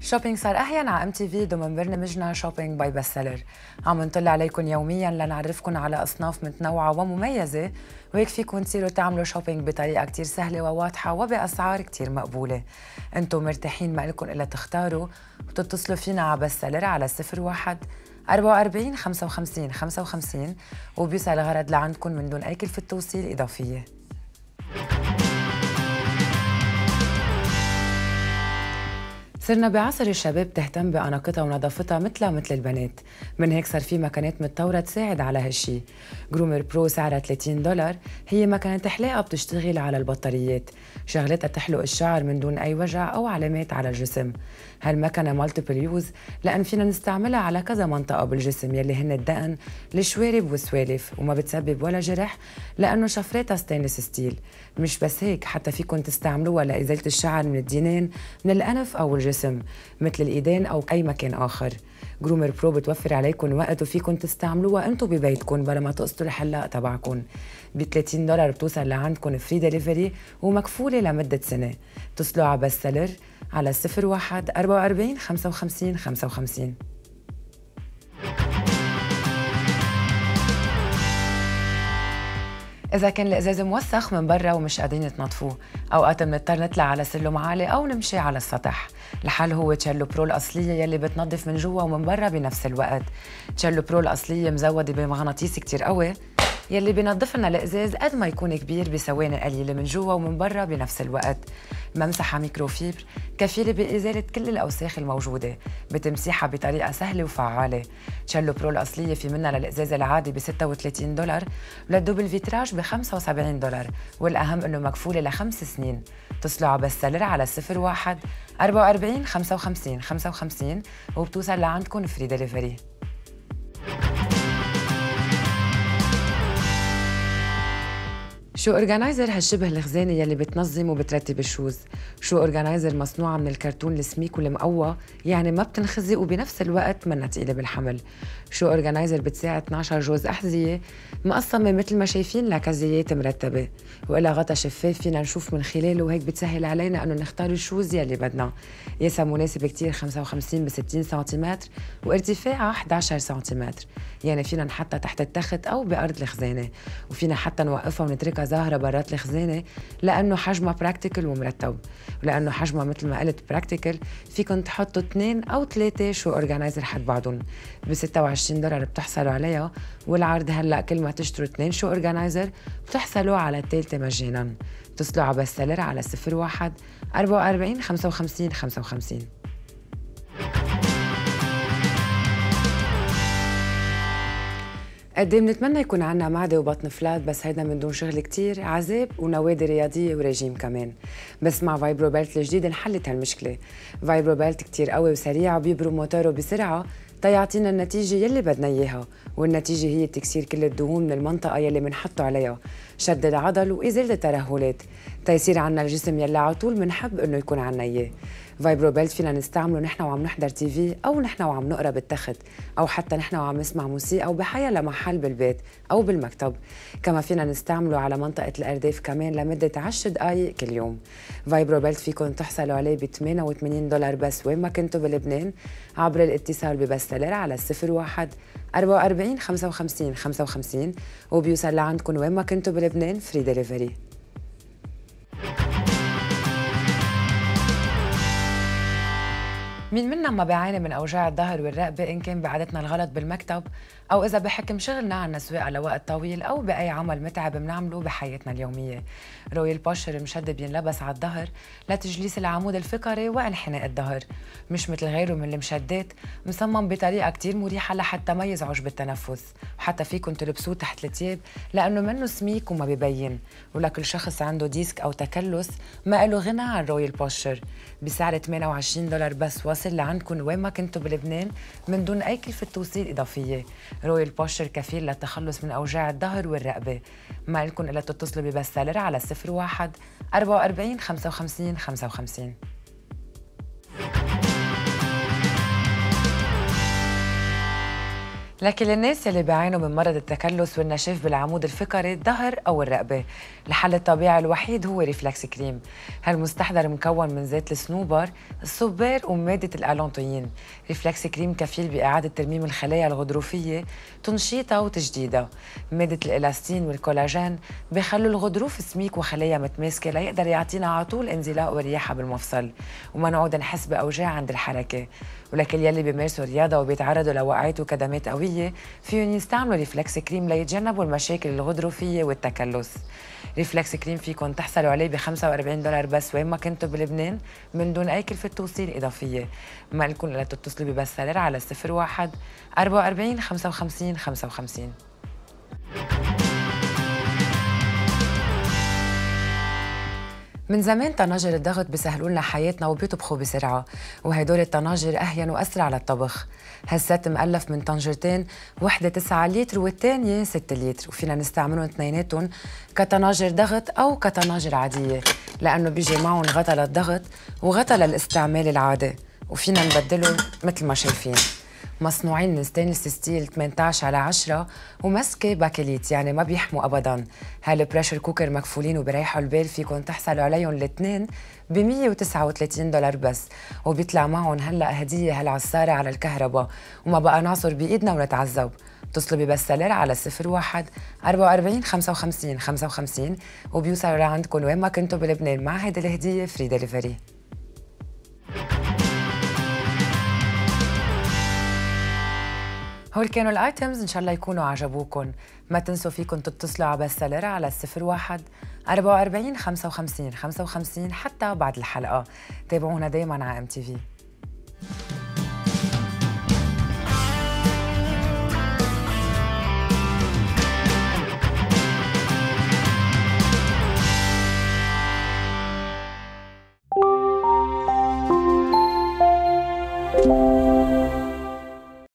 شوبينج صار أحيان على ام تي في ضمن برنامجنا شوبينج باي بست سيلر. عم نطل عليكم يوميا لنعرفكم على أصناف متنوعة ومميزة، وهيك فيكم تصيروا تعملوا شوبينج بطريقة كتير سهلة وواضحة وبأسعار كتير مقبولة. انتم مرتاحين، ما لكم إلا تختاروا وتتصلوا فينا على بست سيلر على 01 44 55 55 وبيوصل الغرض لعندكم من دون أي كلفة توصيل إضافية. صرنا بعصر الشباب تهتم بأناقتها ونظافتها مثلها مثل البنات، من هيك صار في مكانات متطورة تساعد على هالشي. جرومر برو سعرها $30، هي مكنة حلاقة بتشتغل على البطاريات، شغلتها تحلق الشعر من دون أي وجع أو علامات على الجسم. هالمكنة مالتيبل يوز لأن فينا نستعملها على كذا منطقة بالجسم يلي هن الدقن، الشوارب والسوالف، وما بتسبب ولا جرح لأنه شفراتها ستينلس ستيل. مش بس هيك، حتى فيكن تستعملوها لإزالة الشعر من الدينين، من الأنف أو الجسم مثل الإيدين أو أي مكان آخر. جرومر برو بتوفر عليكم وقت وفيكن تستعملوها انتو ببيتكن بلا ما تقصدوا الحلاق تبعكن. ب $30 بتوصل لعندكن فري ديليفري ومكفولة لمدة سنة. اتصلوا على بست سيلر على 01 44 55 55. إذا كان الإزاز موسخ من برا ومش قادرين تنظفوه، أوقات بنضطر نطلع على سلم عالي أو نمشي على السطح. الحل هو تشيلو برو الأصلية يلي بتنظف من جوا ومن برا بنفس الوقت. تشيلو برو الأصلية مزودة بمغناطيس كتير قوي يلي بينظف لنا الإزاز قد ما يكون كبير بثواني قليلة من جوا ومن برا بنفس الوقت. ممسحة ميكروفيبر كفيلة بإزالة كل الأوساخ الموجودة، بتمسيحها بطريقة سهلة وفعالة. تشيلو برو الأصلية في منها للإزاز العادي ب $36 وللدوبل فيتراج ب $75، والأهم إنه مكفولة ل5 سنين. اتصلوا على بست سيلر على 01 44 55 55 وبتوصل لعندكم فري ديليفري. شو اورجانايزر هالشبه الخزانه يلي بتنظم وبترتب الشوز. شو اورجانايزر مصنوعه من الكرتون السميك والمقوى، يعني ما بتنخزق وبنفس الوقت منا تقيله بالحمل. شو اورجانايزر بتساعد 12 جوز احذيه مقسمه مثل ما شايفين لكزيات مرتبه، وإلها غطا شفاف فينا نشوف من خلاله، وهيك بتسهل علينا انه نختار الشوز يلي بدنا. قياسها مناسب كتير، 55 ب 60 سنتيمتر وارتفاعها 11 سنتيمتر، يعني فينا نحطها تحت التخت او بارض الخزانه، وفينا حتى نوقفها ونتركها ظاهرة برات الخزانة لأنه حجمها براكتيكل ومرتب. ولأنه حجمها مثل ما قلت براكتيكل، فيكن تحطوا 2 أو 3 شو أورجانايزر حد بعضهم. ب $26 بتحصلوا عليها، والعرض هلأ كل ما تشتروا 2 شو أورجانايزر بتحصلوا على الثالثة مجانا. اتصلوا على بست سيلر على 01 44 55 55. قد ايه بنتمنى يكون عنا معدة وبطن فلات، بس هيدا من دون شغل كتير، عذاب ونوادي رياضية وريجيم كمان. بس مع فايبرو بيلت الجديد انحلت هالمشكلة. فايبرو بيلت كتير قوي وسريع وبيبرم موتوره بسرعة تيعطينا النتيجة يلي بدنا إياها، والنتيجة هي تكسير كل الدهون من المنطقة يلي منحطه عليها، شد العضل وإزالة الترهلات، تيصير عنا الجسم يلي على طول منحب إنه يكون عنا إياه. فايبرو بيلت فينا نستعمله نحن وعم نحضر تي في، أو نحن وعم نقرا بالتخت، أو حتى نحن وعم نسمع موسيقى أو بحيا لمحل بالبيت أو بالمكتب. كما فينا نستعمله على منطقة الأرداف كمان لمدة 10 دقايق كل يوم. فايبرو بيلت فيكم تحصلوا عليه ب $88 بس وين ما كنتوا بلبنان، عبر الاتصال ببست سيلر على 01 44 55 55 وبيوصل لعندكم وين ما كنتوا بلبنان فري ديليفري. مين منا ما بيعاني من أوجاع الظهر والرقبة، إن كان بعادتنا الغلط بالمكتب أو إذا بحكم شغلنا عنا سواقة لوقت طويل أو بأي عمل متعب بنعمله بحياتنا اليومية. رويال بوشر مشد بينلبس على الظهر لتجليس العمود الفقري وانحناء الظهر، مش مثل غيره من المشدات، مصمم بطريقة كتير مريحة لحتى ما يزعج بالتنفس، وحتى فيكن تلبسوه تحت التياب لأنه منه سميك وما ببين. ولكل شخص عنده ديسك أو تكلس ما له غنى عن رويال بوشر. بسعر $28 بس واصل لعندكم وين ما كنتوا بلبنان من دون أي كلفة توصيل إضافية. رويال بوشر كفيل للتخلص من أوجاع الظهر والرقبة. ما لكم إلا تتصلوا ببست سيلر على 01 44 55 55. لكن للناس يلي بيعانوا من مرض التكلس والنشاف بالعمود الفقري الظهر أو الرقبة، الحل الطبيعي الوحيد هو ريفلكس كريم. هالمستحضر مكون من زيت الصنوبر، الصبار ومادة الألانتوين. ريفلكس كريم كفيل بإعادة ترميم الخلايا الغضروفية، تنشيطها وتجديدها. مادة الإلاستين والكولاجين بيخلوا الغضروف سميك وخلايا متماسكة ليقدر يعطينا على طول انزلاق ورياحة بالمفصل، وما نعود نحس بأوجاع عند الحركة. ولكل يلي بيمارسوا رياضة وبيتعرضوا لوقعات وكدمات قوية فيهم يستعملوا ريفلكس كريم ليتجنبوا المشاكل الغضروفية والتكلس. ريفلكس كريم فيكم تحصلوا عليه ب $45 بس وين ما كنتوا بلبنان من دون أي كلفة توصيل إضافية. ما لكم إلا تتصلوا ببس سالر على 01 44 55 55. من زمان طناجر الضغط بيسهلوا لنا حياتنا وبيطبخوا بسرعة، وهدول الطناجر أهين وأسرع للطبخ. هالست مؤلف من طنجرتين، وحدة 9 لتر والتانية 6 لتر، وفينا نستعملهم اثنيناتهم كطناجر ضغط أو كطناجر عادية، لأنه بيجي معهم غطا للضغط وغطا للاستعمال العادي، وفينا نبدلهم مثل ما شايفين. مصنوعين من ستانلس ستيل 18/10 ومسكة باكليت، يعني ما بيحموا أبداً. هالبريشر كوكر مكفولين وبريحوا البال، فيكن تحصلوا عليهم الاثنين ب $139 بس، وبيطلع معهم هلأ هدية هالعصارة على الكهرباء، وما بقى نعصر بإيدنا ونتعذب. اتصلوا ببس سالر على 01 44 55 55 وبيوصلوا لعندكم وين ما كنتوا بلبنان مع هيدي الهدية فري دليفري. هول كانوا الايتمز، ان شاء الله يكونوا عجبوكم. ما تنسوا فيكم تتصلوا على بس سالر على 01 44 55 55 حتى بعد الحلقه. تابعونا دايما على MTV.